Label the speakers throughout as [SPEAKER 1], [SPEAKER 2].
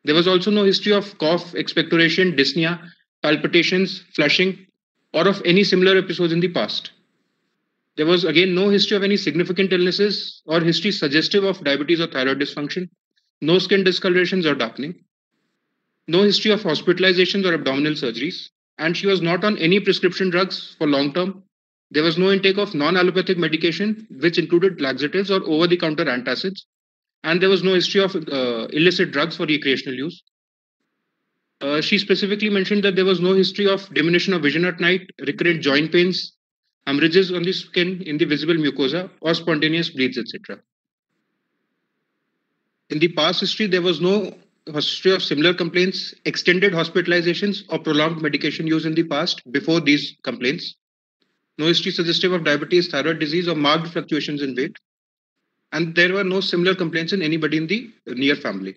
[SPEAKER 1] There was also no history of cough, expectoration, dyspnea, palpitations, flushing, or of any similar episodes in the past. There was again no history of any significant illnesses or history suggestive of diabetes or thyroid dysfunction, no skin discolorations or darkening, no history of hospitalizations or abdominal surgeries, and she was not on any prescription drugs for long term. There was no intake of non allopathic medication, which included laxatives or over the counter antacids, and there was no history of illicit drugs for recreational use. She specifically mentioned that there was no history of diminution of vision at night, recurrent joint pains, hemorrhages on the skin, in the visible mucosa, or spontaneous bleeds, etc. In the past history, there was no history of similar complaints, extended hospitalizations, or prolonged medication use in the past before these complaints. No history suggestive of diabetes, thyroid disease, or marked fluctuations in weight. And there were no similar complaints in anybody in the near family.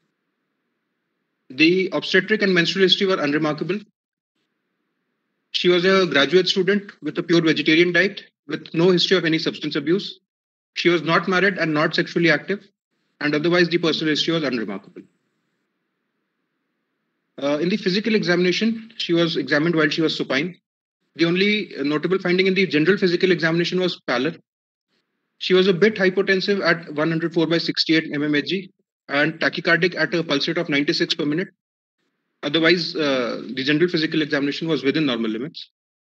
[SPEAKER 1] The obstetric and menstrual history were unremarkable. She was a graduate student with a pure vegetarian diet, with no history of any substance abuse. She was not married and not sexually active, and otherwise the personal history was unremarkable. In the physical examination, she was examined while she was supine. The only notable finding in the general physical examination was pallor. She was a bit hypotensive at 104/68 mmHg and tachycardic at a pulse rate of 96 per minute. Otherwise, the general physical examination was within normal limits.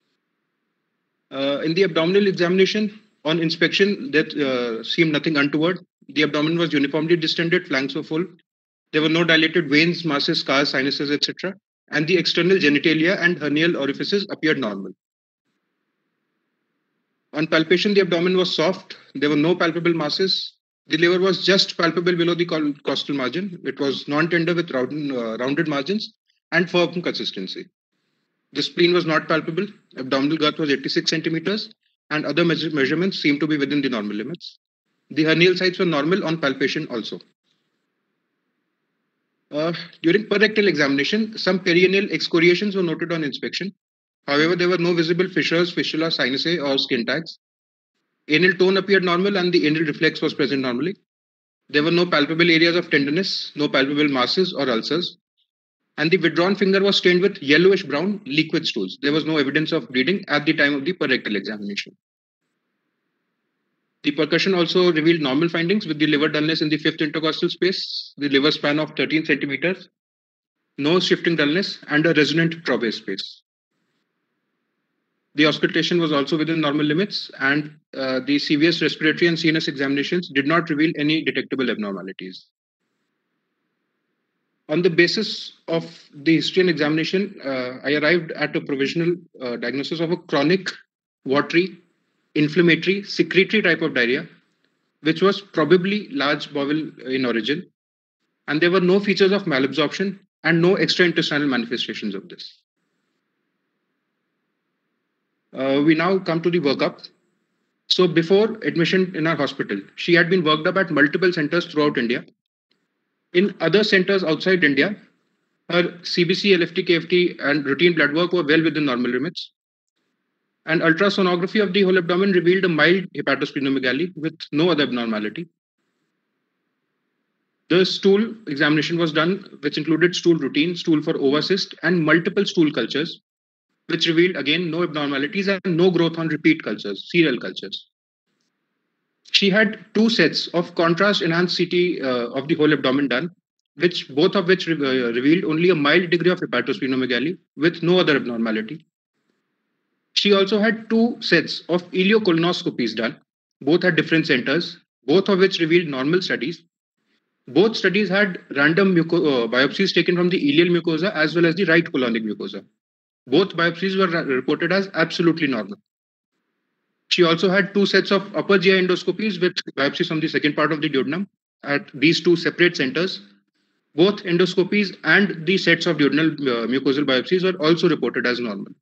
[SPEAKER 1] In the abdominal examination, on inspection, that seemed nothing untoward. The abdomen was uniformly distended, flanks were full. There were no dilated veins, masses, scars, sinuses, etc. And the external genitalia and hernial orifices appeared normal. On palpation, the abdomen was soft. There were no palpable masses. The liver was just palpable below the costal margin. It was non-tender with rounded margins and firm consistency. The spleen was not palpable. Abdominal girth was 86 centimeters, and other measurements seemed to be within the normal limits. The hernial sites were normal on palpation also. During per-rectal examination, some perianal excoriations were noted on inspection. However, there were no visible fissures, fistula, sinusae, or skin tags. Anal tone appeared normal and the anal reflex was present normally. There were no palpable areas of tenderness, no palpable masses or ulcers. And the withdrawn finger was stained with yellowish brown liquid stools. There was no evidence of bleeding at the time of the per-rectal examination. The percussion also revealed normal findings with the liver dullness in the fifth intercostal space, the liver span of 13 centimeters, no shifting dullness, and a resonant Trobbe space. The auscultation was also within normal limits, and the CVS respiratory and CNS examinations did not reveal any detectable abnormalities. On the basis of the history and examination, I arrived at a provisional diagnosis of a chronic, watery, inflammatory, secretory type of diarrhea, which was probably large bowel in origin. And there were no features of malabsorption and no extraintestinal manifestations of this. We now come to the workup. So before admission in our hospital, she had been worked up at multiple centers throughout India. In other centers outside India, her CBC, LFT, KFT, and routine blood work were well within normal limits. And ultrasonography of the whole abdomen revealed a mild hepatosplenomegaly with no other abnormality. The stool examination was done, which included stool routine, stool for ovocyst, and multiple stool cultures, which revealed again no abnormalities and no growth on repeat cultures, serial cultures. She had 2 sets of contrast enhanced CT of the whole abdomen done, both of which revealed only a mild degree of hepatosplenomegaly with no other abnormality. She also had 2 sets of ileocolonoscopies done, both at different centers, both of which revealed normal studies. Both studies had random biopsies taken from the ileal mucosa as well as the right colonic mucosa. Both biopsies were reported as absolutely normal. She also had 2 sets of upper GI endoscopies with biopsies from the second part of the duodenum at these 2 separate centers. Both endoscopies and the sets of duodenal mucosal biopsies were also reported as normal.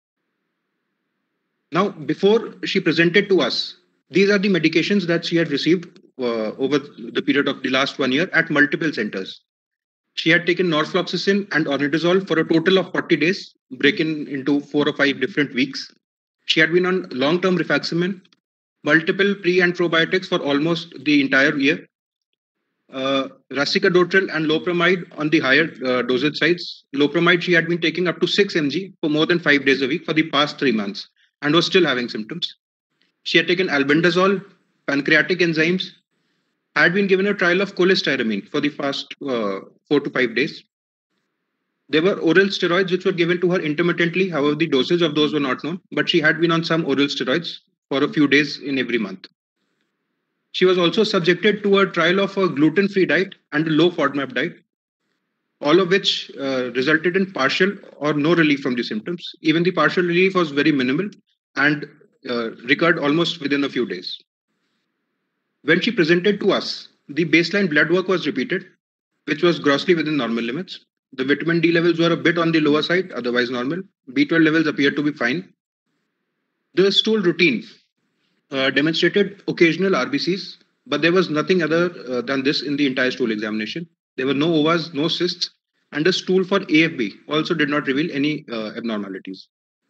[SPEAKER 1] Now, before she presented to us, these are the medications that she had received over the period of the last 1 year at multiple centers. She had taken norfloxacin and ornidazole for a total of 40 days, broken into 4 or 5 different weeks. She had been on long-term rifaximin, multiple pre and probiotics for almost the entire year. Racicadotril and loperamide on the higher dosage sides. Loperamide she had been taking up to 6 mg for more than 5 days a week for the past 3 months and was still having symptoms. She had taken albendazole, pancreatic enzymes, had been given a trial of cholestyramine for the past 4 to 5 days. There were oral steroids which were given to her intermittently. However, the dosage of those were not known, but she had been on some oral steroids for a few days in every month. She was also subjected to a trial of a gluten-free diet and a low FODMAP diet, all of which resulted in partial or no relief from the symptoms. Even the partial relief was very minimal and recurred almost within a few days. When she presented to us, the baseline blood work was repeated, which was grossly within normal limits. The vitamin D levels were a bit on the lower side, otherwise normal. B12 levels appeared to be fine. The stool routine demonstrated occasional RBCs, but there was nothing other than this in the entire stool examination. There were no ovas, no cysts, and the stool for AFB also did not reveal any abnormalities.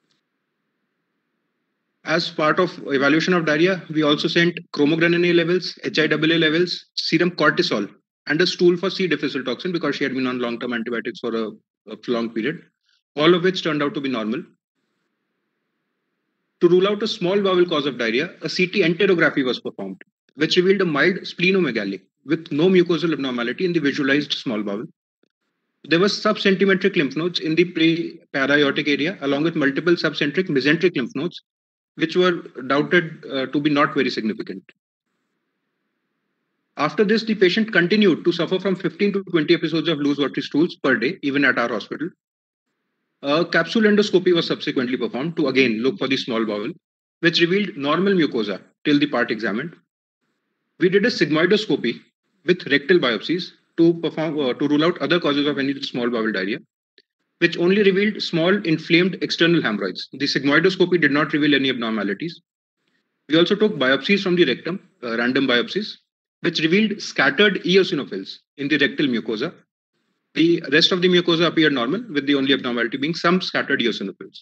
[SPEAKER 1] As part of evaluation of diarrhea, we also sent chromogranin A levels, HIAA levels, serum cortisol, and a stool for C. difficile toxin because she had been on long-term antibiotics for a long period, all of which turned out to be normal. To rule out a small bowel cause of diarrhea, a CT enterography was performed, which revealed a mild splenomegaly with no mucosal abnormality in the visualized small bowel. There were subcentimetric lymph nodes in the pre-paraaortic area, along with multiple subcentric mesenteric lymph nodes, which were doubted to be not very significant. After this, the patient continued to suffer from 15 to 20 episodes of loose watery stools per day, even at our hospital. A capsule endoscopy was subsequently performed to again look for the small bowel, which revealed normal mucosa till the part examined. We did a sigmoidoscopy with rectal biopsies to rule out other causes of any small bowel diarrhea, which only revealed small inflamed external hemorrhoids. The sigmoidoscopy did not reveal any abnormalities. We also took biopsies from the rectum, random biopsies, which revealed scattered eosinophils in the rectal mucosa. The rest of the mucosa appeared normal, with the only abnormality being some scattered eosinophils.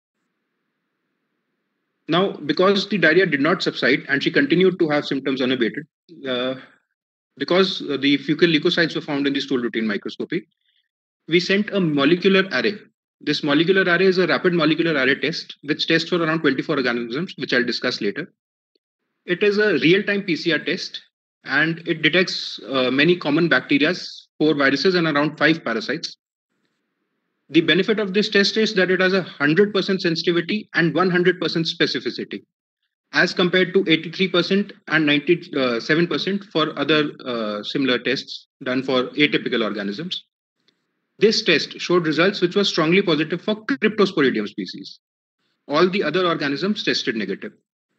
[SPEAKER 1] Now, because the diarrhea did not subside and she continued to have symptoms unabated, because the fecal leukocytes were found in the stool routine microscopy, we sent a molecular array. This molecular array is a rapid molecular array test, which tests for around 24 organisms, which I'll discuss later. It is a real-time PCR test, and it detects many common bacteria, 4 viruses, and around 5 parasites. The benefit of this test is that it has 100% sensitivity and 100% specificity, as compared to 83% and 97% for other similar tests done for atypical organisms. This test showed results which were strongly positive for Cryptosporidium species. All the other organisms tested negative.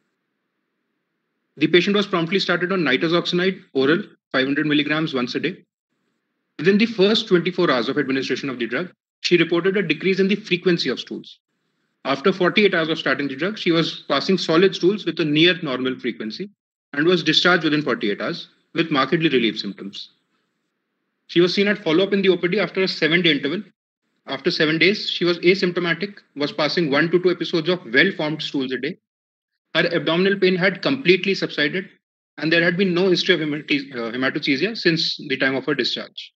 [SPEAKER 1] The patient was promptly started on nitazoxanide oral, 500 milligrams once a day. Within the first 24 hours of administration of the drug, she reported a decrease in the frequency of stools. After 48 hours of starting the drug, she was passing solid stools with a near normal frequency and was discharged within 48 hours with markedly relieved symptoms. She was seen at follow-up in the OPD after a 7-day interval. After 7 days, she was asymptomatic, was passing 1 to 2 episodes of well-formed stools a day. Her abdominal pain had completely subsided, and there had been no history of hematochezia since the time of her discharge.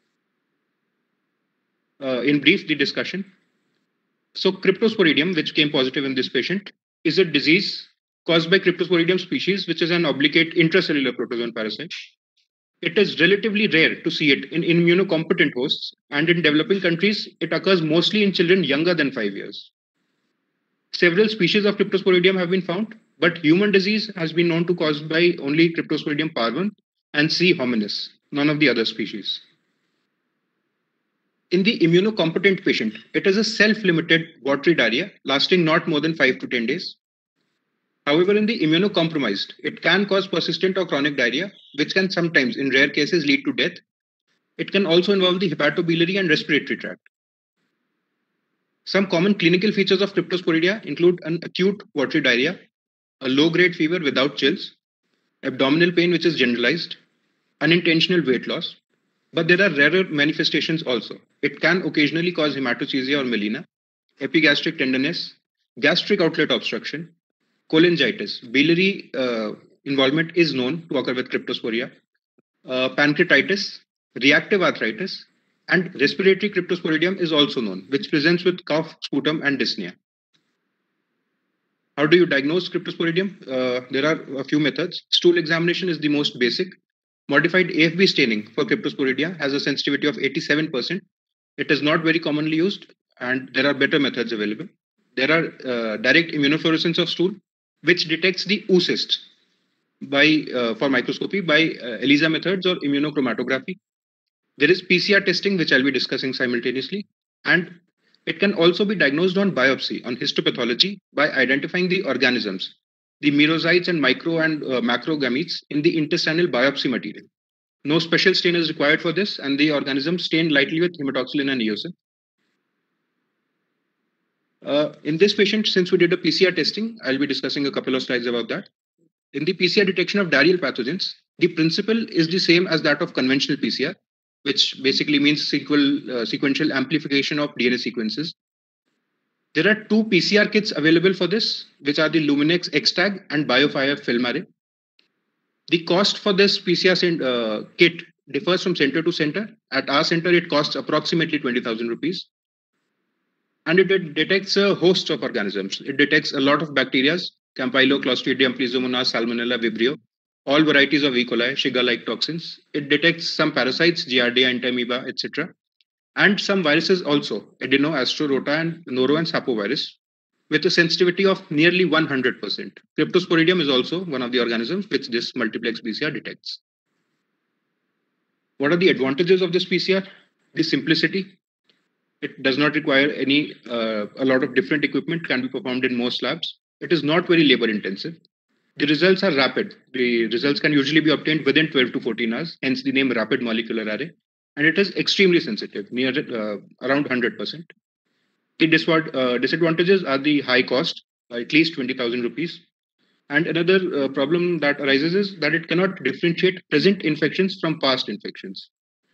[SPEAKER 1] In brief, the discussion. So Cryptosporidium, which came positive in this patient, is a disease caused by Cryptosporidium species, which is an obligate intracellular protozoan parasite. It is relatively rare to see it in immunocompetent hosts, and in developing countries, it occurs mostly in children younger than 5 years. Several species of Cryptosporidium have been found, but human disease has been known to caused by only Cryptosporidium parvum and C. hominis, none of the other species. In the immunocompetent patient, it is a self-limited watery diarrhea lasting not more than 5 to 10 days. However, in the immunocompromised, it can cause persistent or chronic diarrhea, which can sometimes, in rare cases, lead to death. It can also involve the hepatobiliary and respiratory tract. Some common clinical features of Cryptosporidia include an acute watery diarrhea, a low-grade fever without chills, abdominal pain which is generalized, unintentional weight loss. But there are rarer manifestations also. It can occasionally cause hematochezia or melena, epigastric tenderness, gastric outlet obstruction, cholangitis. Biliary involvement is known to occur with Cryptosporia. pancreatitis, reactive arthritis, and respiratory cryptosporidium is also known, which presents with cough, sputum, and dyspnea. How do you diagnose cryptosporidium? There are a few methods. Stool examination is the most basic. Modified AFB staining for cryptosporidia has a sensitivity of 87%. It is not very commonly used, and there are better methods available. There are direct immunofluorescence of stool, which detects the oocysts by for microscopy by ELISA methods or immunochromatography. There is PCR testing, which I'll be discussing simultaneously, and it can also be diagnosed on biopsy, on histopathology, by identifying the organisms, the merozytes and micro and macro gametes in the intestinal biopsy material. No special stain is required for this, and the organisms stain lightly with hematoxylin and eosin. In this patient, since we did a PCR testing, I'll be discussing a couple of slides about that. In the PCR detection of diarrheal pathogens, the principle is the same as that of conventional PCR, which basically means sequential amplification of DNA sequences. There are two PCR kits available for this, which are the Luminex Xtag and BioFire FilmArray. The cost for this PCR kit differs from center to center. At our center, it costs approximately 20,000 rupees. And it detects a host of organisms. It detects a lot of bacteria, Campyloclostridium, Pseudomonas, Salmonella, Vibrio, all varieties of E. coli, Shiga-like toxins. It detects some parasites, Giardia, Entamoeba, etc. And some viruses also, Adeno, Astro, Rota, and Noro and Sapo virus, with a sensitivity of nearly 100%. Cryptosporidium is also one of the organisms which this multiplex PCR detects. What are the advantages of this PCR? The simplicity. It does not require a lot of different equipment, can be performed in most labs. It is not very labor intensive. The results are rapid. The results can usually be obtained within 12 to 14 hours, hence the name rapid molecular array. And it is extremely sensitive, near around 100%. The disadvantages are the high cost, at least 20,000 rupees. And another problem that arises is that it cannot differentiate present infections from past infections.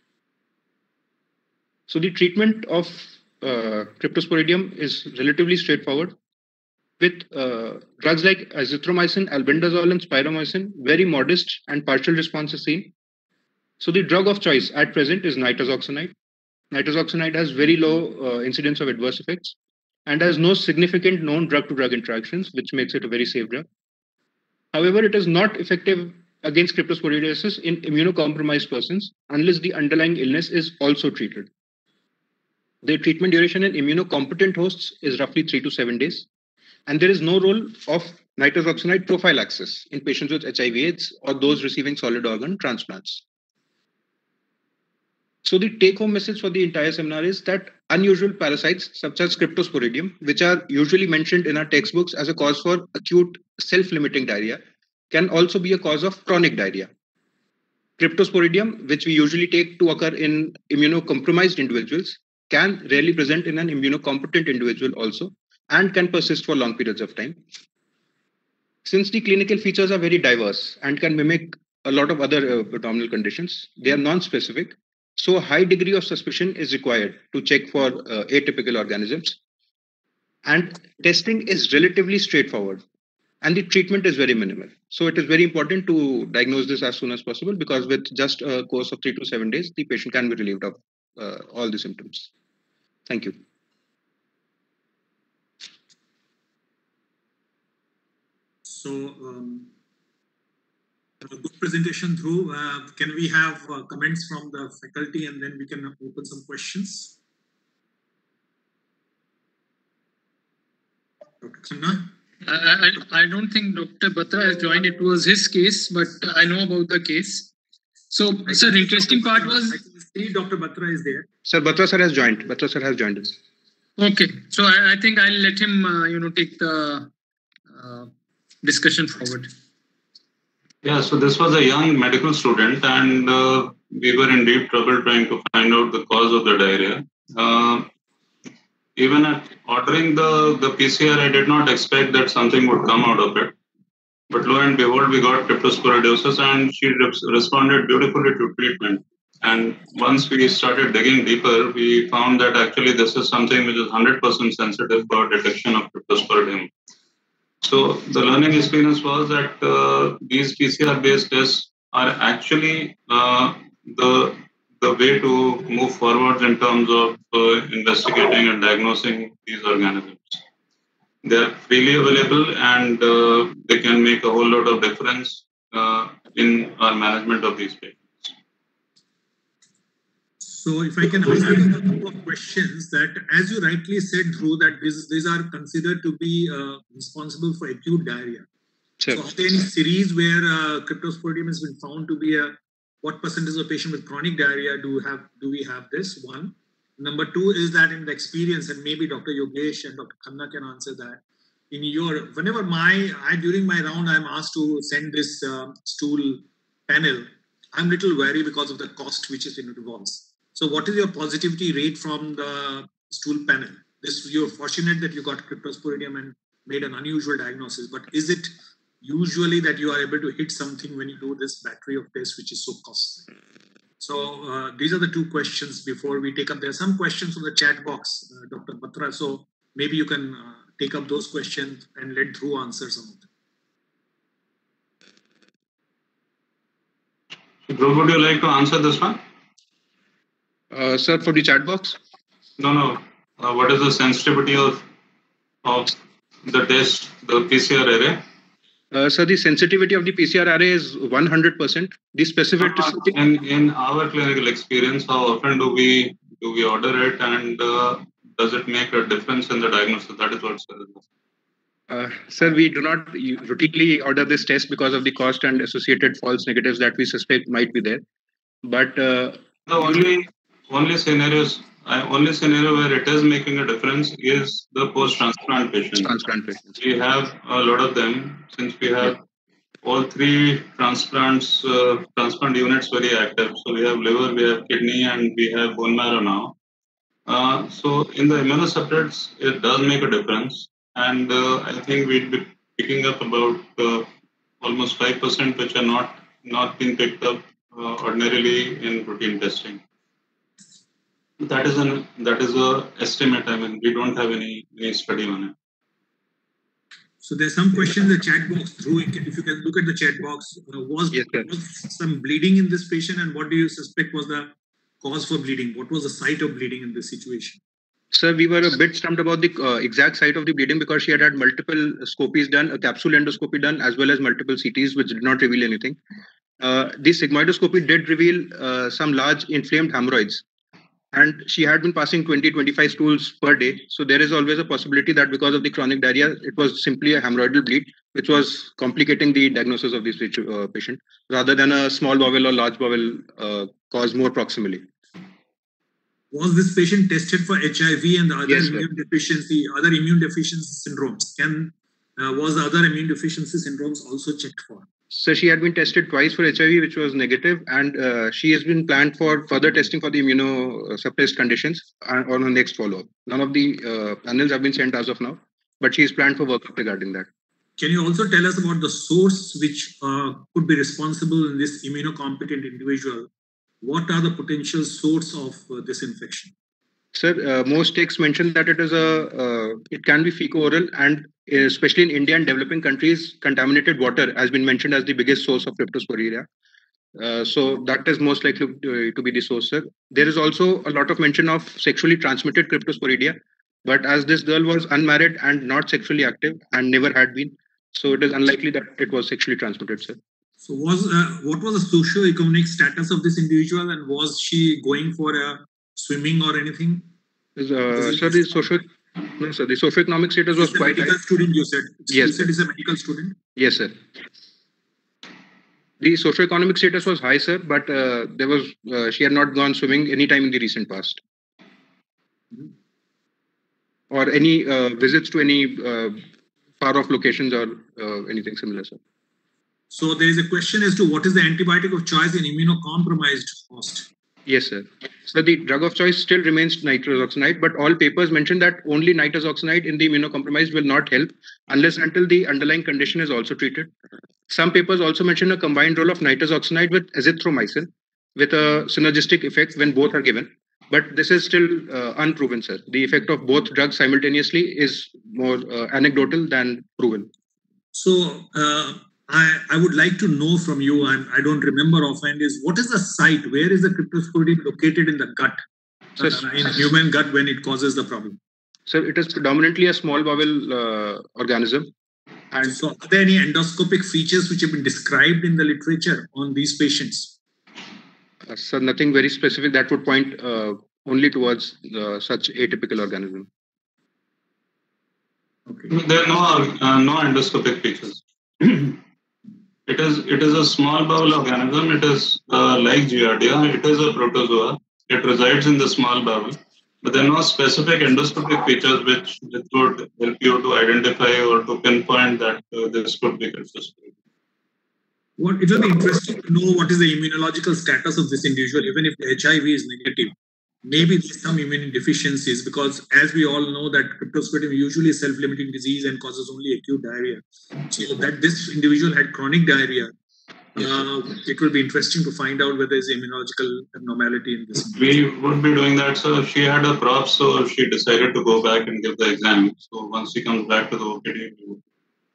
[SPEAKER 1] So the treatment of cryptosporidium is relatively straightforward. With drugs like azithromycin, albendazole, and spiromycin, very modest and partial response is seen. So the drug of choice at present is nitazoxanide. Nitazoxanide has very low incidence of adverse effects and has no significant known drug-to-drug interactions, which makes it a very safe drug. However, it is not effective against cryptosporidiosis in immunocompromised persons unless the underlying illness is also treated. The treatment duration in immunocompetent hosts is roughly 3 to 7 days. And there is no role of nitazoxanide prophylaxis in patients with HIV/AIDS or those receiving solid organ transplants. So the take-home message for the entire seminar is that unusual parasites such as cryptosporidium, which are usually mentioned in our textbooks as a cause for acute self-limiting diarrhea, can also be a cause of chronic diarrhea. Cryptosporidium, which we usually take to occur in immunocompromised individuals, can rarely present in an immunocompetent individual also, and can persist for long periods of time. Since the clinical features are very diverse and can mimic a lot of other abdominal conditions, they are non-specific. So a high degree of suspicion is required to check for atypical organisms. And testing is relatively straightforward. And the treatment is very minimal. So it is very important to diagnose this as soon as possible, because with just a course of 3 to 7 days, the patient can be relieved of all the symptoms. Thank you.
[SPEAKER 2] So, a good presentation, Dhruv. Can we have comments from the faculty, and then we can open some questions? Dr. Khanna?
[SPEAKER 3] I don't think Dr. Batra has joined. It was his case, but I know about the case. So, sir, interesting part was...
[SPEAKER 2] I can see Dr. Batra is there.
[SPEAKER 1] Sir, Batra sir has joined. Batra sir has joined us.
[SPEAKER 3] Okay. So, I think I'll let him, take the discussion forward.
[SPEAKER 4] Yeah, so this was a young medical student, and we were in deep trouble trying to find out the cause of the diarrhea. Even at ordering the PCR, I did not expect that something would come out of it. But lo and behold, we got cryptosporidiosis, and she responded beautifully to treatment. And once we started digging deeper, we found that actually this is something which is 100% sensitive for detection of cryptosporidium. So the learning experience was that these PCR-based tests are actually the way to move forward in terms of investigating and diagnosing these organisms. They are freely available, and they can make a whole lot of difference in our management of these patients.
[SPEAKER 2] So if I can ask you a couple of questions, that as you rightly said, Dhruv, that these are considered to be responsible for acute diarrhea.
[SPEAKER 1] Sure.
[SPEAKER 2] So are there any series where Cryptosporidium has been found to be what percentage of patients with chronic diarrhea do we have this? One. Number two is that in the experience, and maybe Dr. Yogesh and Dr. Khanna can answer that. In whenever during my round, I'm asked to send this stool panel, I'm a little wary because of the cost which is involved. So what is your positivity rate from the stool panel? You're fortunate that you got Cryptosporidium and made an unusual diagnosis, but is it usually that you are able to hit something when you do this battery of tests, which is so costly? So these are the two questions before we take up. There are some questions from the chat box, Dr. Batra. So maybe you can take up those questions and let Dhruv answer some of them.
[SPEAKER 4] Dhruv, would you like to answer this one?
[SPEAKER 1] Sir, for the chat box?
[SPEAKER 4] No. What is the sensitivity of the test, the PCR array?
[SPEAKER 1] So the sensitivity of the PCR array is 100%. The specificity
[SPEAKER 4] in our clinical experience, how often do we order it, and does it make a difference in the diagnosis? That is what
[SPEAKER 1] sir, we do not routinely order this test because of the cost and associated false negatives that we suspect might be there. But
[SPEAKER 4] the only scenario where it is making a difference is the post-transplant patients. We have a lot of them, since we have all three transplant units very active. So we have liver, we have kidney, and we have bone marrow now. So in the immunosuppressants, it does make a difference. And I think we'd be picking up about almost 5%, which are not being picked up ordinarily in routine testing. That is a estimate. I mean, we don't have any study on it.
[SPEAKER 2] So there's some question in the chat box. Dhruv, if you can look at the chat box, was some bleeding in this patient, and what do you suspect was the cause for bleeding? What was the site of bleeding in this situation?
[SPEAKER 1] Sir, we were a bit stumped about the exact site of the bleeding because she had multiple scopies done, a capsule endoscopy done, as well as multiple CTs, which did not reveal anything. The sigmoidoscopy did reveal some large inflamed hemorrhoids. And she had been passing 20-25 stools per day. So there is always a possibility that because of the chronic diarrhea, it was simply a hemorrhoidal bleed, which was complicating the diagnosis of this patient, rather than a small bowel or large bowel caused more proximally.
[SPEAKER 2] Was this patient tested for HIV and the other immune deficiency syndromes? Was the other immune deficiency syndromes also checked for?
[SPEAKER 1] So she had been tested twice for HIV, which was negative, and she has been planned for further testing for the immunosuppressed conditions on her next follow-up. None of the panels have been sent as of now, but she is planned for workup regarding that.
[SPEAKER 2] Can you also tell us about the source which could be responsible in this immunocompetent individual? What are the potential source of this infection?
[SPEAKER 1] Sir, most texts mention that it can be fecal-oral, and especially in India and developing countries, contaminated water has been mentioned as the biggest source of Cryptosporidia. So that is most likely to be the source, sir. There is also a lot of mention of sexually transmitted Cryptosporidia, but as this girl was unmarried and not sexually active and never had been, so it is unlikely that it was sexually transmitted, sir.
[SPEAKER 2] So what was the socio-economic status of this individual, and was she going for swimming or anything?
[SPEAKER 1] Sir, the socioeconomic status was quite high.
[SPEAKER 2] Student, you said.
[SPEAKER 1] Yes,
[SPEAKER 2] you said is a medical student?
[SPEAKER 1] Yes, sir. The socioeconomic status was high, sir, but she had not gone swimming any time in the recent past. Or any visits to any far-off locations or anything similar, sir.
[SPEAKER 2] So there is a question as to what is the antibiotic of choice in immunocompromised host?
[SPEAKER 1] Yes, sir. So the drug of choice still remains nitrous oxide, but all papers mention that only nitrous oxide in the immunocompromised will not help unless until the underlying condition is also treated. Some papers also mention a combined role of nitrous oxide with azithromycin with a synergistic effect when both are given. But this is still unproven, sir. The effect of both drugs simultaneously is more anecdotal than proven.
[SPEAKER 2] So I would like to know from you, and I don't remember offhand, is what is the site? Where is the cryptosporidium located in the gut, in human gut when it causes the problem?
[SPEAKER 1] So it is predominantly a small bowel organism.
[SPEAKER 2] And so are there any endoscopic features which have been described in the literature on these patients?
[SPEAKER 1] So nothing very specific that would point only towards such atypical organism.
[SPEAKER 4] Okay. There are no endoscopic features. It is a small bowel organism. It is like Giardia. It is a protozoa. It resides in the small bowel. But there are no specific endoscopic features which would help you to identify or to pinpoint that this could be cryptosporidium.
[SPEAKER 2] Well, it will be interesting to know what is the immunological status of this individual, even if the HIV is negative. Maybe there's some immune deficiencies, because as we all know that cryptosporidium usually is self-limiting disease and causes only acute diarrhea. So that this individual had chronic diarrhea, it will be interesting to find out whether there's immunological abnormality in this.
[SPEAKER 4] We would be doing that. So she had a prop, so she decided to go back and give the exam. So once she comes back to the OPD, we would.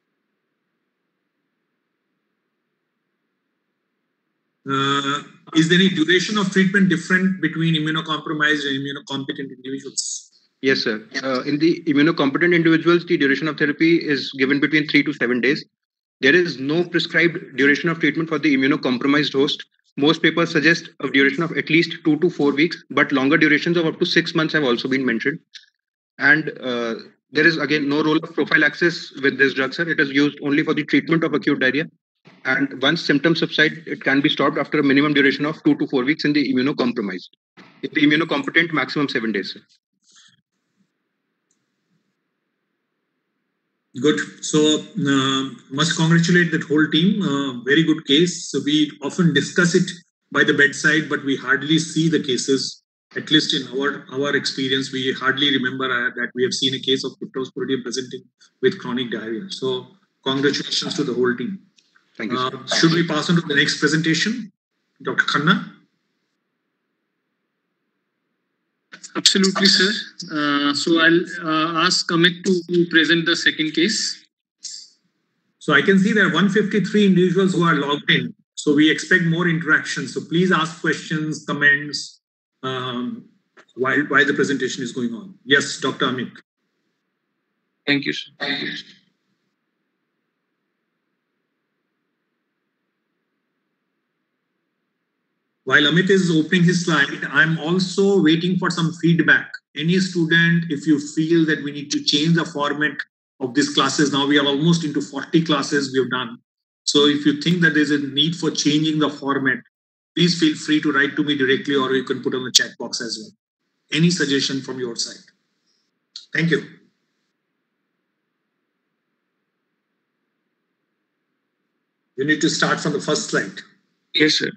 [SPEAKER 2] Is there any duration of treatment different between immunocompromised and immunocompetent individuals?
[SPEAKER 1] Yes, sir. In the immunocompetent individuals, the duration of therapy is given between 3 to 7 days. There is no prescribed duration of treatment for the immunocompromised host. Most papers suggest a duration of at least 2 to 4 weeks, but longer durations of up to 6 months have also been mentioned. And there is, again, no role of prophylaxis with this drug, sir. It is used only for the treatment of acute diarrhea. And once symptoms subside, it can be stopped after a minimum duration of 2 to 4 weeks in the immunocompromised. In the immunocompetent, maximum 7 days, sir.
[SPEAKER 2] Good. So must congratulate that whole team. Very good case. So we often discuss it by the bedside, but we hardly see the cases. At least in our experience, we hardly remember that we have seen a case of cryptosporidium presenting with chronic diarrhea. So congratulations to the whole team.
[SPEAKER 1] Thank you, sir.
[SPEAKER 2] Should we pass on to the next presentation? Dr. Khanna?
[SPEAKER 3] Absolutely, sir. So I'll ask Amit to present the second case.
[SPEAKER 2] So I can see there are 153 individuals who are logged in. So we expect more interaction. So please ask questions, comments while the presentation is going on. Yes, Dr. Amit.
[SPEAKER 3] Thank you, sir. Thank you.
[SPEAKER 2] While Amit is opening his slide, I'm also waiting for some feedback. Any student, if you feel that we need to change the format of these classes, now we are almost into 40 classes we have done. So if you think that there's a need for changing the format, please feel free to write to me directly, or you can put on the chat box as well. Any suggestion from your side? Thank you. You need to start from the first slide.
[SPEAKER 3] Yes, sir.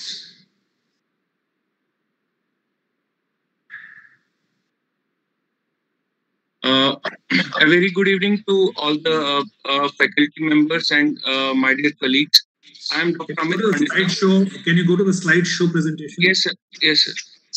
[SPEAKER 3] A very good evening to all the faculty members and my dear colleagues. I am Dr. Amit Pandita.
[SPEAKER 2] Can you go to the slideshow presentation?
[SPEAKER 3] Yes, sir. Yes, sir.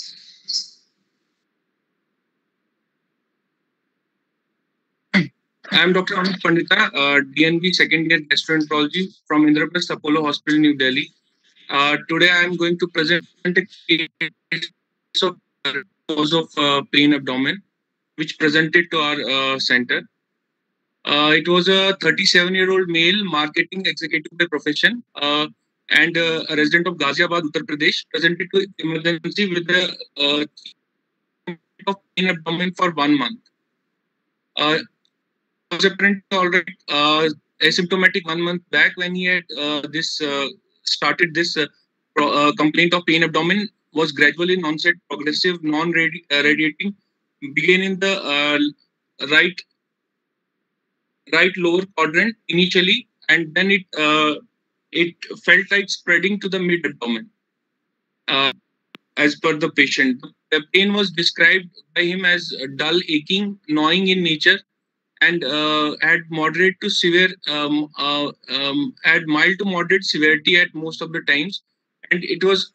[SPEAKER 3] I am Dr. Amit Pandita, DNB second year gastroenterology from Indraprasth Apollo Hospital, New Delhi. Today I am going to present a case of cause of pain abdomen, which presented to our center. It was a 37-year-old male marketing executive by profession and a resident of Ghaziabad, Uttar Pradesh, presented to emergency with a of pain abdomen for 1 month. Was apparently already asymptomatic 1 month back when he had started this complaint of pain abdomen. Was gradually in onset, progressive, non-radiating, began in the right lower quadrant initially, and then it felt like spreading to the mid abdomen. As per the patient, the pain was described by him as dull, aching, gnawing in nature, and had moderate to severe, had mild to moderate severity at most of the times, and it was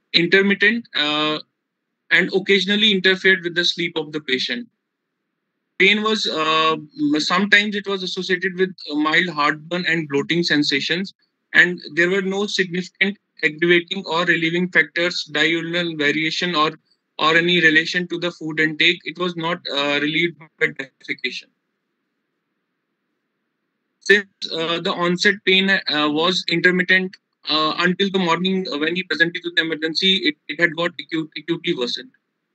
[SPEAKER 3] intermittent and occasionally interfered with the sleep of the patient. pain was sometimes it was associated with mild heartburn and bloating sensations, and there were no significant aggravating or relieving factors, diurnal variation, or any relation to the food intake. It was not relieved by defecation. Since the onset pain was intermittent until the morning when he presented to the emergency, it had got acutely worsened.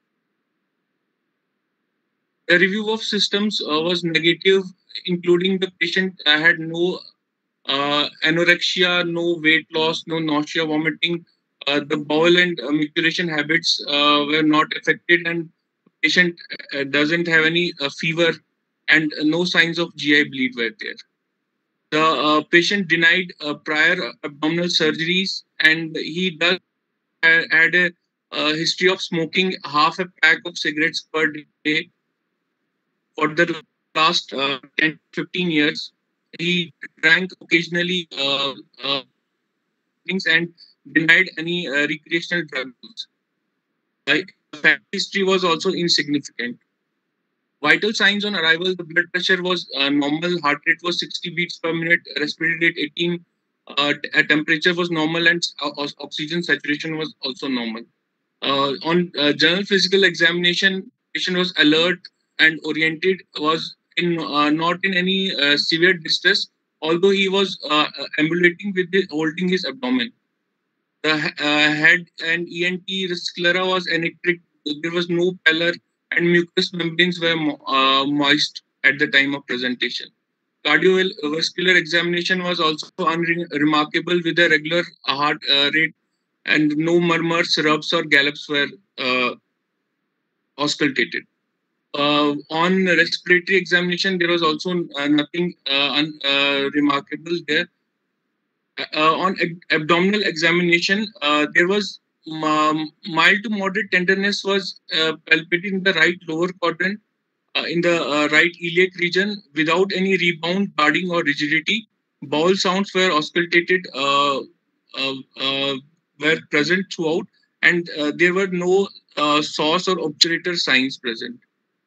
[SPEAKER 3] The review of systems was negative, including the patient had no anorexia, no weight loss, no nausea, vomiting. The bowel and micturition habits were not affected, and patient doesn't have any fever, and no signs of GI bleed were there. The patient denied prior abdominal surgeries, and he does had a history of smoking half a pack of cigarettes per day for the last 10-15 years. He drank occasionally things and denied any recreational drug use. Family history was also insignificant. Vital signs on arrival: the blood pressure was normal, heart rate was 60 beats per minute, respiratory rate 18, temperature was normal, and oxygen saturation was also normal. On general physical examination, patient was alert and oriented, was in not in any severe distress, although he was ambulating with holding his abdomen. The head and ENT sclera was anectric. There was no pallor, and mucous membranes were moist at the time of presentation. Cardiovascular examination was also unremarkable, with a regular heart rate, and no murmurs, rubs, or gallops were auscultated. On respiratory examination, there was also nothing remarkable there. On abdominal examination, there was mild to moderate tenderness was palpated in the right lower quadrant, in the right iliac region, without any rebound, guarding, or rigidity. Bowel sounds were auscultated, were present throughout, and there were no source or obturator signs present.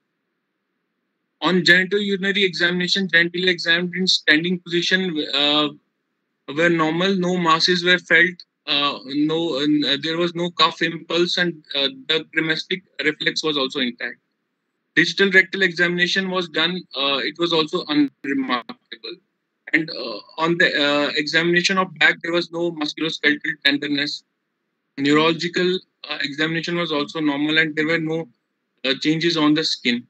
[SPEAKER 3] On genitourinary examination, genitalia examined in standing position were normal. No masses were felt. There was no cough impulse, and the cremastic reflex was also intact. Digital rectal examination was done. It was also unremarkable. And on the examination of back, there was no musculoskeletal tenderness. Neurological examination was also normal, and there were no changes on the skin.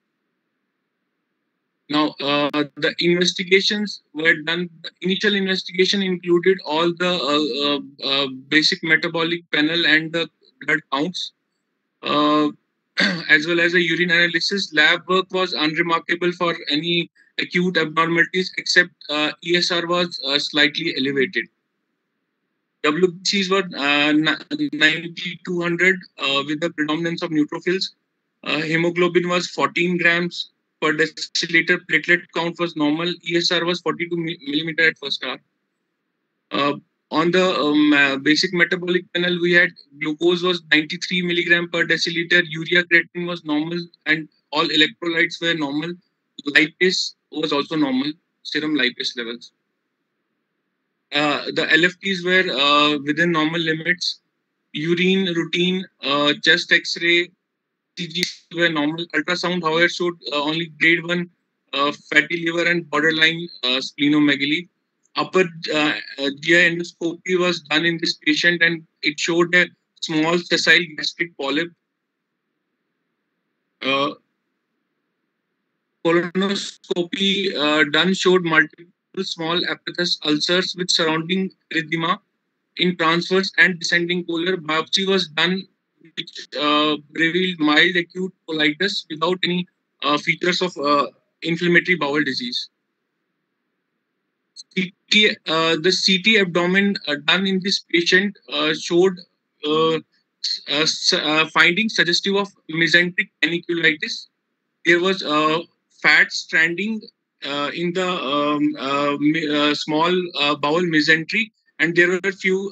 [SPEAKER 3] Now, the investigations were done. The initial investigation included all the basic metabolic panel and the blood counts, as well as a urine analysis. Lab work was unremarkable for any acute abnormalities, except ESR was slightly elevated. WBCs were 9200 with the predominance of neutrophils. Hemoglobin was 14 grams per deciliter. Platelet count was normal. ESR was 42 millimeter at first hour. On the basic metabolic panel, we had glucose was 93 milligram per deciliter. Urea creatinine was normal, and all electrolytes were normal. Lipase was also normal, serum lipase levels. The LFTs were within normal limits. Urine routine, chest X-ray, CG were normal. Ultrasound, however, showed only grade 1 fatty liver and borderline splenomegaly. Upper GI endoscopy was done in this patient, and it showed a small sessile gastric polyp. Colonoscopy done showed multiple small apathous ulcers with surrounding erythema in transverse and descending colon. Biopsy was done, which revealed mild acute colitis without any features of inflammatory bowel disease. The CT abdomen done in this patient showed findings suggestive of mesenteric paniculitis. There was fat stranding in the small bowel mesentery, and there were a few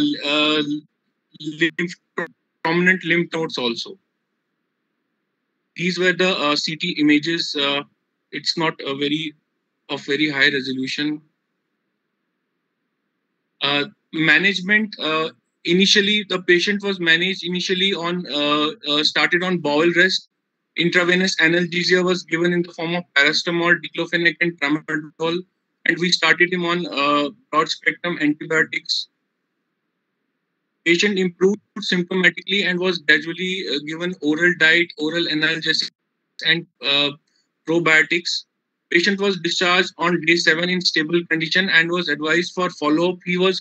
[SPEAKER 3] prominent lymph nodes also. these were the CT images. It's not a very high resolution. Management. Initially, the patient was managed initially on started on bowel rest. Intravenous analgesia was given in the form of paracetamol, diclofenac, and tramadol, and we started him on broad spectrum antibiotics. Patient improved symptomatically and was gradually given oral diet, oral analgesics, and probiotics. Patient was discharged on day 7 in stable condition and was advised for follow-up. He was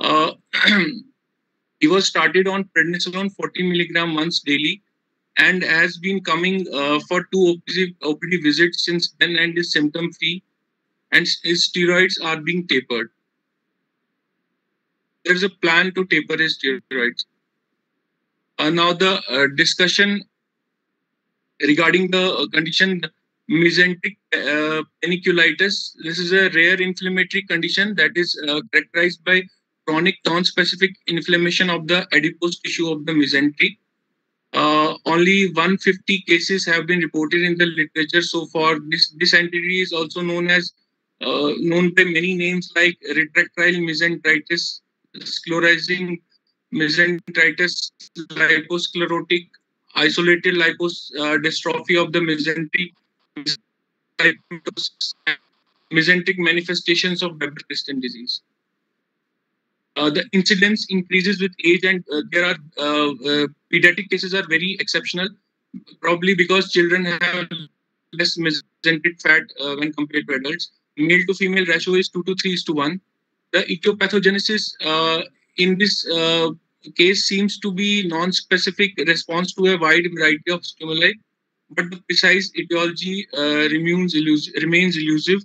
[SPEAKER 3] he was started on prednisolone 40 milligram once daily and has been coming for 2 OPD visits since then and is symptom-free, and his steroids are being tapered. There's a plan to taper his steroids. Now the discussion regarding the condition mesenteric paniculitis. This is a rare inflammatory condition that is characterized by chronic non-specific inflammation of the adipose tissue of the mesentery. Only 150 cases have been reported in the literature so far. This entity is also known by many names like retractile mesenteritis, sclerosing mesenteritis, liposclerotic, isolated dystrophy of the mesentery, mesenteric manifestations of Weber-Christian disease. The incidence increases with age, and there are pediatric cases are very exceptional, probably because children have less mesenteric fat when compared to adults. Male to female ratio is 2 to 3 is to 1. The etiopathogenesis in this case seems to be non-specific response to a wide variety of stimuli, but the precise etiology remains elusive.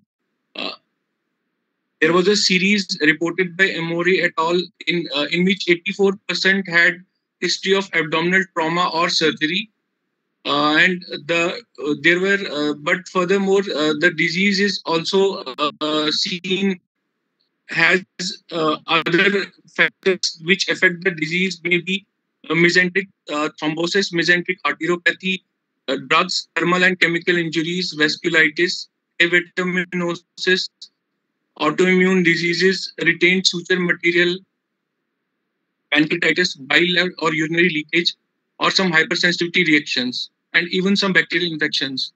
[SPEAKER 3] There was a series reported by Emory et al. In which 84% had history of abdominal trauma or surgery, and there were. But furthermore, the disease is also seen has other factors which affect the disease, maybe mesenteric thrombosis, mesenteric arteriopathy, drugs, thermal and chemical injuries, vasculitis, avitaminosis, autoimmune diseases, retained suture material, pancreatitis, bile or urinary leakage, or some hypersensitivity reactions, and even some bacterial infections.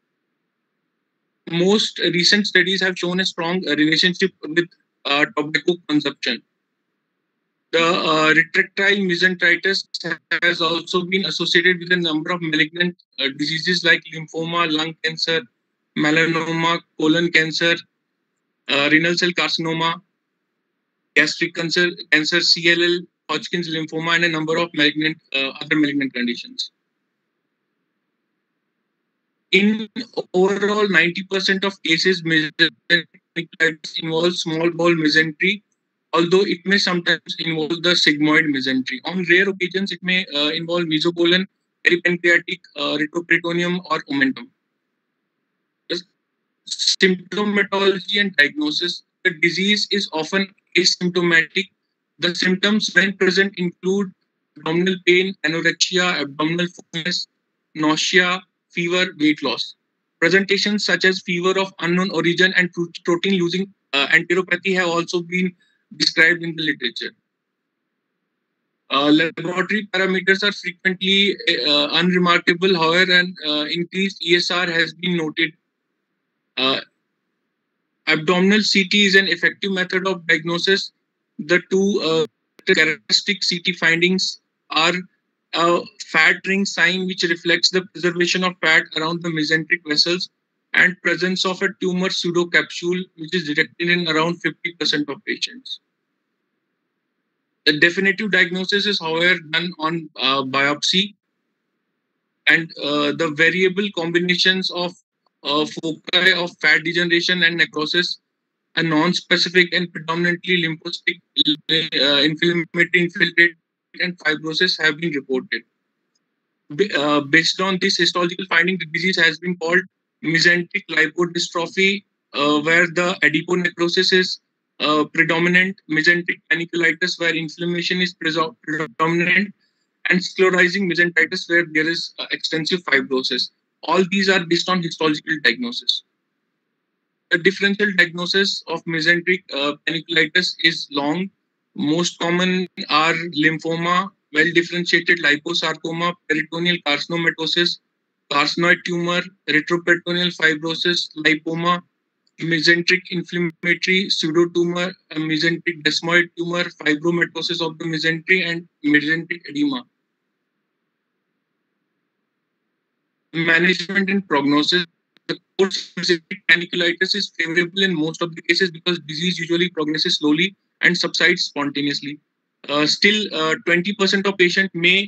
[SPEAKER 3] Most recent studies have shown a strong relationship with tobacco consumption. The retractile mesenteritis has also been associated with a number of malignant diseases like lymphoma, lung cancer, melanoma, colon cancer, renal cell carcinoma, gastric cancer, CLL, Hodgkin's lymphoma, and a number of other malignant conditions. In overall, 90% of cases, mesenteritis involves small bowel mesentery, although it may sometimes involve the sigmoid mesentery. On rare occasions, it may involve mesocolon, peripancreatic, retroperitoneum, or omentum. Symptomatology and diagnosis. The disease is often asymptomatic. The symptoms when present include abdominal pain, anorexia, abdominal fullness, nausea, fever, weight loss. Presentations such as fever of unknown origin and protein-losing enteropathy have also been described in the literature. Laboratory parameters are frequently unremarkable, however, and increased ESR has been noted. Abdominal CT is an effective method of diagnosis. The two characteristic CT findings are a fat ring sign, which reflects the preservation of fat around the mesenteric vessels, and presence of a tumor pseudocapsule, which is detected in around 50% of patients. The definitive diagnosis is, however, done on biopsy, and the variable combinations of foci of fat degeneration and necrosis, a non-specific and predominantly lymphocytic inflammatory infiltrate and fibrosis have been reported. Based on this histological finding, the disease has been called mesenteric lipodystrophy, where the adiponecrosis is predominant, mesenteric paniculitis, where inflammation is predominant, and sclerosing mesenteritis where there is extensive fibrosis. All these are based on histological diagnosis. The differential diagnosis of mesenteric panniculitis is long. Most common are lymphoma, well-differentiated liposarcoma, peritoneal carcinomatosis, carcinoid tumor, retroperitoneal fibrosis, lipoma, mesenteric inflammatory pseudotumor, mesenteric desmoid tumor, fibromatosis of the mesentery, and mesenteric edema. Management and prognosis. The course of mesenteric panniculitis is favorable in most of the cases because disease usually progresses slowly and subsides spontaneously. Still, 20% of patients may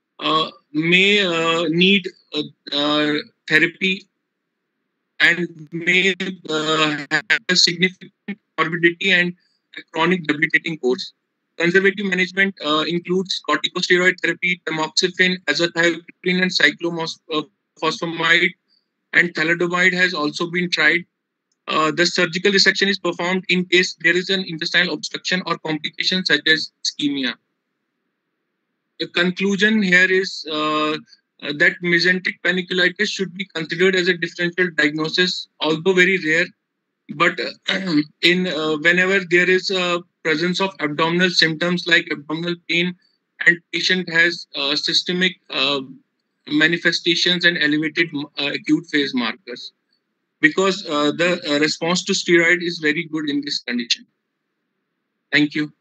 [SPEAKER 3] need therapy and may have a significant morbidity and a chronic debilitating course. Conservative management includes corticosteroid therapy, tamoxifen, azathioprine, and cyclophosphamide, and thalidomide has also been tried. The surgical resection is performed in case there is an intestinal obstruction or complications such as ischemia. The conclusion here is that mesenteric panniculitis should be considered as a differential diagnosis, although very rare. But whenever there is a presence of abdominal symptoms like abdominal pain and patient has systemic manifestations and elevated acute phase markers, because the response to steroid is very good in this condition. Thank you.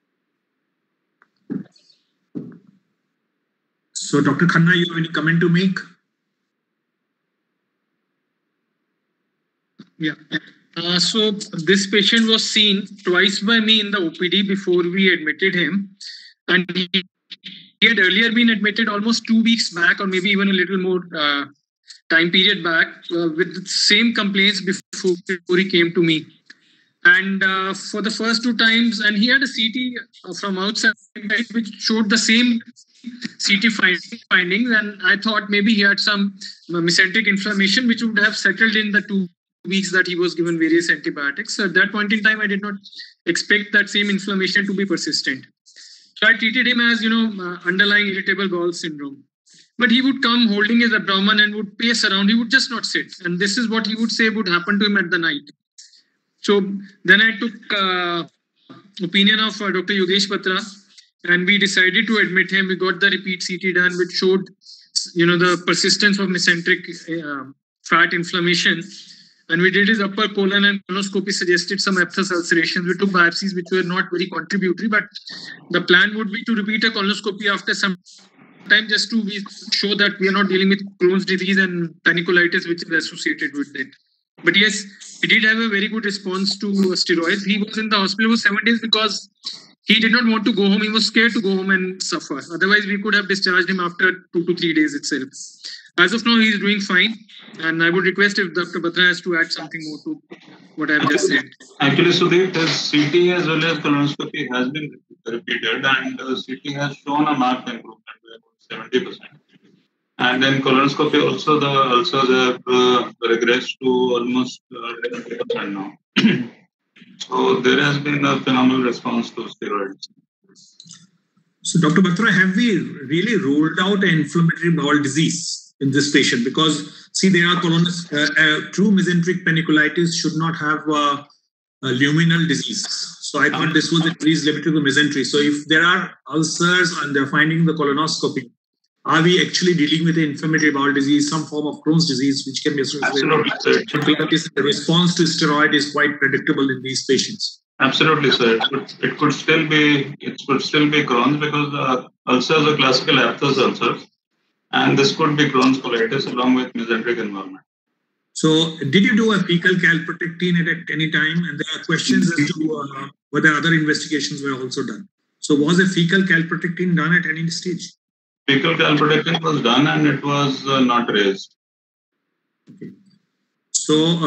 [SPEAKER 2] So, Dr. Khanna, you have any comment to make?
[SPEAKER 5] Yeah. So this patient was seen twice by me in the OPD before we admitted him. And he had earlier been admitted almost 2 weeks back, or maybe even a little more time period back, with the same complaints before he came to me. And for the first 2 times, and he had a CT from outside which showed the same CT findings, and I thought maybe he had some mesenteric inflammation which would have settled in the 2 weeks that he was given various antibiotics. So at that point in time, I did not expect that same inflammation to be persistent. So I treated him as, underlying irritable bowel syndrome. But he would come holding his abdomen and would pace around. He would just not sit. And this is what he would say would happen to him at the night. So then I took opinion of Dr. Yogesh Batra, and we decided to admit him. We got the repeat CT done, which showed, the persistence of mesenteric fat inflammation. And we did his upper colon, and colonoscopy suggested some aphthous ulcerations. We took biopsies which were not very contributory, but the plan would be to repeat a colonoscopy after some time just to show that we are not dealing with Crohn's disease and panniculitis, which is associated with it. But yes, he did have a very good response to steroids. He was in the hospital for 7 days because he did not want to go home. He was scared to go home and suffer. Otherwise, we could have discharged him after 2 to 3 days itself. As of now, he is doing fine. And I would request if Dr. Batra has to add something more to what I have just said.
[SPEAKER 4] Actually, Sudhir, his CT as well as colonoscopy has been repeated, and CT has shown a marked improvement by about 70%. And then colonoscopy also, the ulcers have regressed to almost 70% now. So there has been a phenomenal response to steroids.
[SPEAKER 2] So, Dr. Batra, have we really ruled out an inflammatory bowel disease in this patient? Because, see, there are true mesenteric panniculitis should not have a luminal disease. So I thought this was at least limited to mesentery. So if there are ulcers and they're finding the colonoscopy, are we actually dealing with an inflammatory bowel disease, some form of Crohn's disease, which can be associated with panniculitis? The response to steroid is quite predictable in these patients.
[SPEAKER 4] Absolutely, sir. It could still be Crohn's because the ulcers are classical aphthous ulcers, and this could be Crohn's colitis along with mesenteric involvement.
[SPEAKER 2] So, did you do a fecal calprotectin at any time? And there are questions as to whether other investigations were also done. So, was a fecal calprotectin done at any stage?
[SPEAKER 4] Fecal calprotectin was done, and it was not raised.
[SPEAKER 2] Okay. So,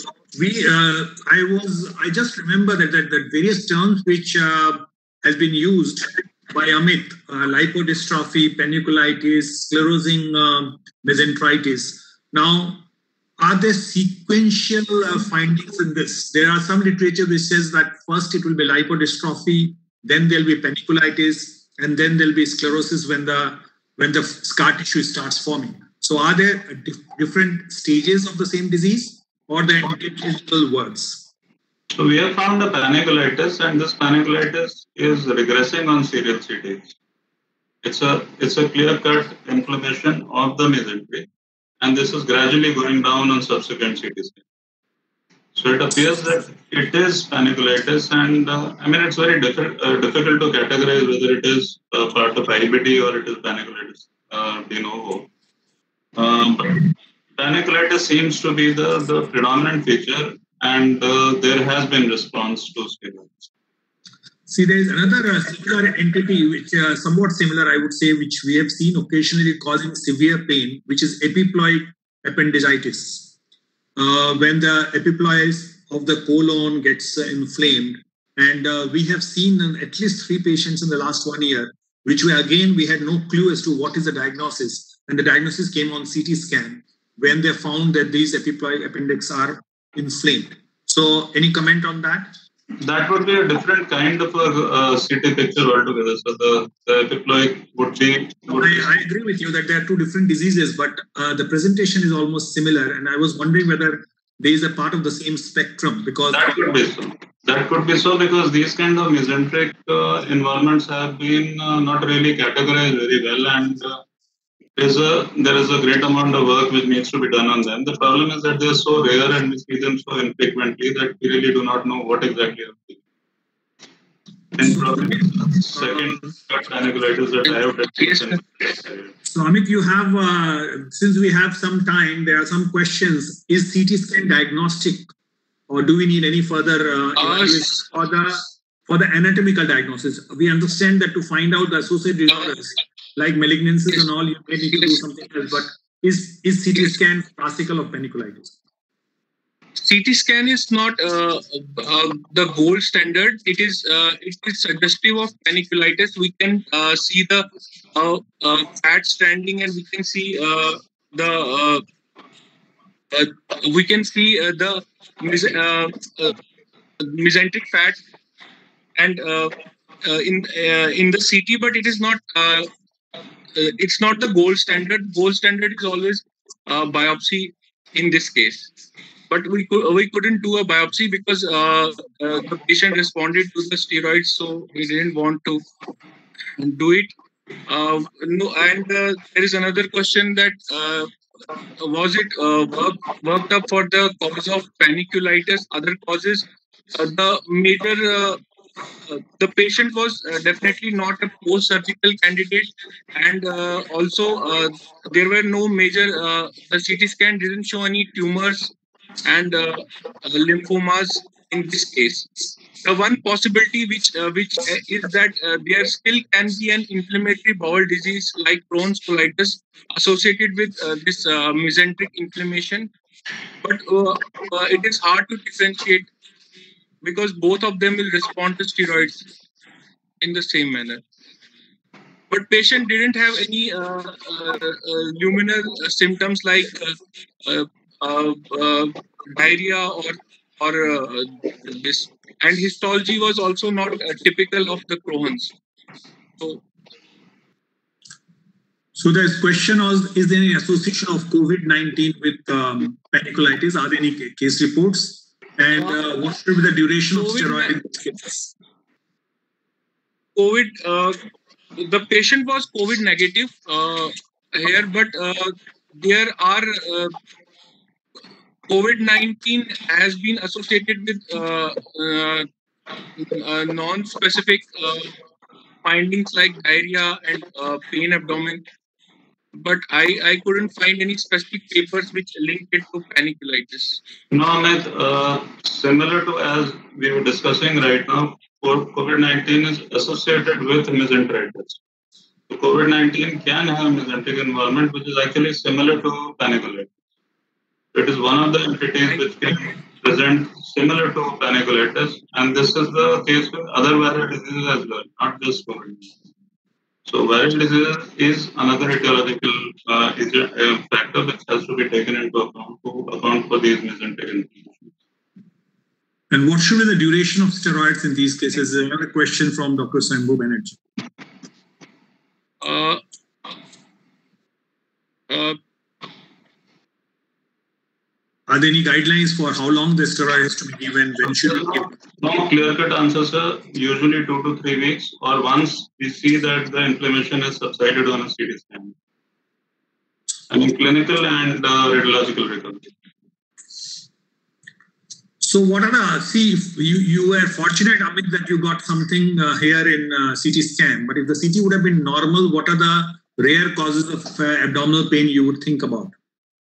[SPEAKER 2] I just remember that various terms which has been used by Amit, lipodystrophy, panniculitis, sclerosing mesenteritis. Now, are there sequential findings in this? There are some literature which says that first it will be lipodystrophy, then there will be panniculitis, and then there'll be sclerosis when the scar tissue starts forming. So are there different stages of the same disease, or the interchangeable words?
[SPEAKER 4] So we have found a panniculitis, and this panniculitis is regressing on serial CTs. It's a clear-cut inflammation of the mesentery, and this is gradually going down on subsequent CT scan. So it appears that it is panniculitis, and I mean, it's very difficult to categorize whether it is part of IBD or it is panniculitis de novo. But panniculitis seems to be the predominant feature, and there has been response to steroids.
[SPEAKER 2] See, there is another cellular entity which somewhat similar, I would say, which we have seen occasionally causing severe pain, which is epiploid appendicitis. When the epiploids of the colon gets inflamed, and we have seen at least 3 patients in the last 1 year, which we had no clue as to what is the diagnosis, and the diagnosis came on CT scan when they found that these epiploid appendix are inflamed. So, any comment on that?
[SPEAKER 4] That would be a different kind of a CT picture altogether. So the epiploid would be...
[SPEAKER 2] I agree with you that there are 2 different diseases, but the presentation is almost similar. And I was wondering whether there is a part of the same spectrum, because...
[SPEAKER 4] That could be so. That could be so, because these kind of mesenteric environments have been not really categorized very well, and there is a great amount of work which needs to be done on them. The problem is that they are so rare and we see them so infrequently that we really do not know what exactly happened. And probably second panniculitis that I have tested.
[SPEAKER 2] So Amit, you have, since we have some time, there are some questions. Is CT scan diagnostic, or do we need any further evaluation for the anatomical diagnosis? We understand that to find out the associated disorders, like malignancies and all, you may need to do something else. But is CT scan classical of panniculitis?
[SPEAKER 3] CT scan is not the gold standard. It is suggestive of panniculitis. We can see the fat stranding, and we can see the mesenteric fat, and in the CT, but it is not. It's not the gold standard. Gold standard is always biopsy in this case. But we couldn't do a biopsy because the patient responded to the steroids, so we didn't want to do it. There is another question that was it worked up for the cause of panniculitis? Other causes, the major. The patient was definitely not a post-surgical candidate, and also there were no major. The CT scan didn't show any tumors and lymphomas in this case. The one possibility which is that there still can be an inflammatory bowel disease like Crohn's colitis associated with this mesenteric inflammation, but it is hard to differentiate, because both of them will respond to steroids in the same manner. But patient didn't have any luminal symptoms like diarrhea or this, and histology was also not typical of the Crohn's.
[SPEAKER 2] So the question was, is there any association of COVID-19 with panniculitis? Are there any case reports? And what should be the duration of steroid in this case?
[SPEAKER 3] The patient was COVID negative here, but there are COVID-19 has been associated with non-specific findings like diarrhea and pain abdomen. But I couldn't find any specific papers which linked it to panniculitis.
[SPEAKER 4] No, Amit, similar to as we were discussing right now, COVID-19 is associated with mesenteritis. So COVID-19 can have a mesenteric environment, which is actually similar to panniculitis. It is one of the entities which can present similar to panniculitis, and this is the case with other viral diseases as well, not just COVID. So viral disease is another etiological factor which has to be taken into account for these mesenteric inflammations.
[SPEAKER 2] And what should be the duration of steroids in these cases? Another question from Dr. Sambhu Banerjee.
[SPEAKER 3] Uh, uh,
[SPEAKER 2] Are there any guidelines for how long the steroid has to be given? When should be given?
[SPEAKER 4] No clear-cut answer, sir. Usually 2 to 3 weeks, or once we see that the inflammation has subsided on a CT scan. I mean, clinical and radiological recovery.
[SPEAKER 2] So what are the, you were fortunate, Amit, that you got something here in CT scan, but if the CT would have been normal, what are the rare causes of abdominal pain you would think about?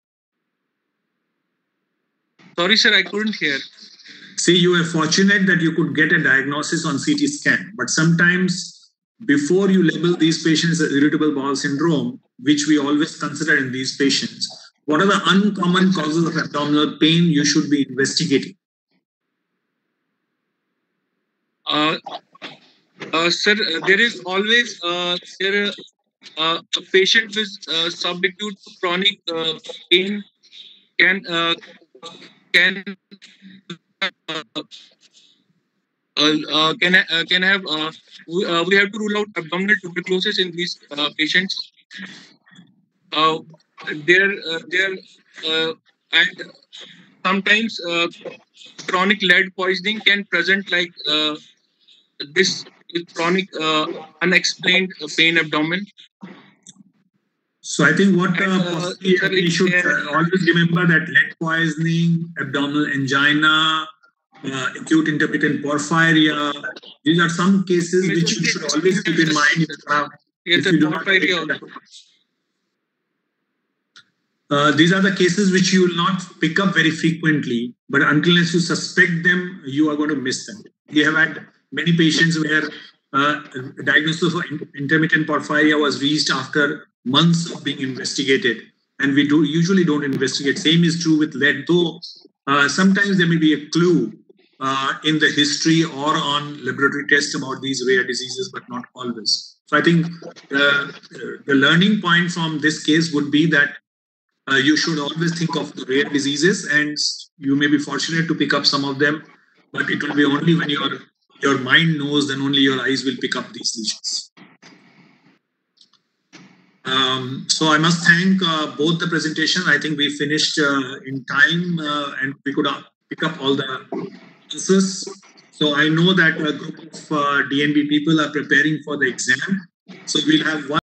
[SPEAKER 3] Sorry, sir, I couldn't hear.
[SPEAKER 2] See, you were fortunate that you could get a diagnosis on CT scan, but sometimes before you label these patients as irritable bowel syndrome, which we always consider in these patients, what are the uncommon causes of abdominal pain you should be investigating?
[SPEAKER 3] Sir, there is always a patient with subacute chronic pain can have we have to rule out abdominal tuberculosis in these patients. And sometimes chronic lead poisoning can present like this with chronic unexplained pain abdomen.
[SPEAKER 2] So I think what we should always remember that lead poisoning, abdominal angina, acute intermittent porphyria, these are some cases which you should always keep in mind if you do not take it. These are the cases which you will not pick up very frequently, but unless you suspect them, you are going to miss them. We have had many patients where diagnosis of intermittent porphyria was reached after months of being investigated, and we usually don't investigate. Same is true with lead, though sometimes there may be a clue in the history or on laboratory tests about these rare diseases, but not always. So I think the learning point from this case would be that you should always think of the rare diseases, and you may be fortunate to pick up some of them, but it will be only when your mind knows, then only your eyes will pick up these lesions. So I must thank both the presentation. I think we finished in time and we could pick up all the answers. So I know that a group of DNB people are preparing for the exam. So we'll have one